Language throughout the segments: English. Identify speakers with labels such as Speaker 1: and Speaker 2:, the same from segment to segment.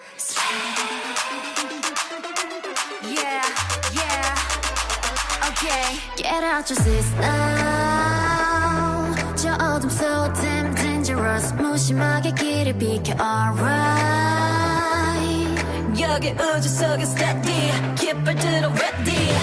Speaker 1: Yeah, yeah, okay. Get out your seats now. 저 어둠 so damn dangerous. 무심하게 길을 비켜, alright. 여기 우주 속에 steady. 깃발 들어 ready.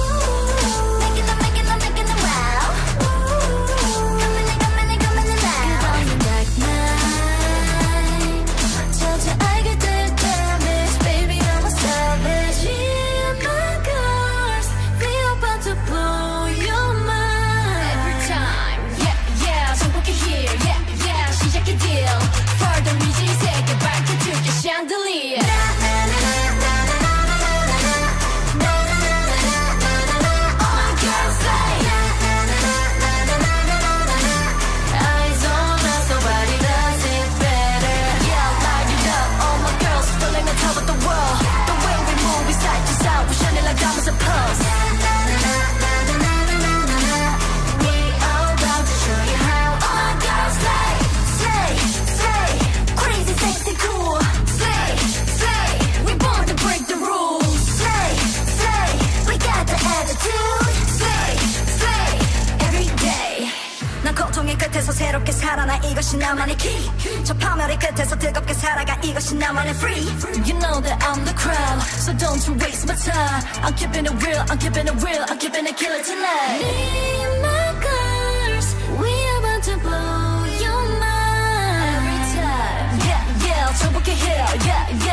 Speaker 1: 끝에서 새롭게 살아나 이것이 나만의 key. 저 파멸의 끝에서 뜨겁게 살아가 이것이 나만의 free. You know that I'm the crown, so don't you waste my time. I'm keeping it real, I'm keeping it real, I'm keeping it killer tonight. Me and my girls, we about to blow your mind. Every time, yeah, yeah, 정복해 here, yeah, yeah.